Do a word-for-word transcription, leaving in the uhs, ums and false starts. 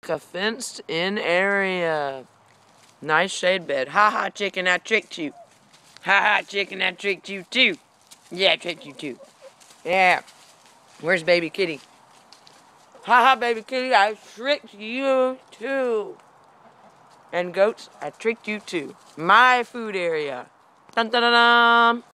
A fenced-in area. Nice shade bed. Ha ha, chicken, I tricked you. Ha ha, chicken, I tricked you too. Yeah, I tricked you too. Yeah. Where's baby kitty? Ha ha, baby kitty, I tricked you too. And goats, I tricked you too. My food area. Dun dun dun dun.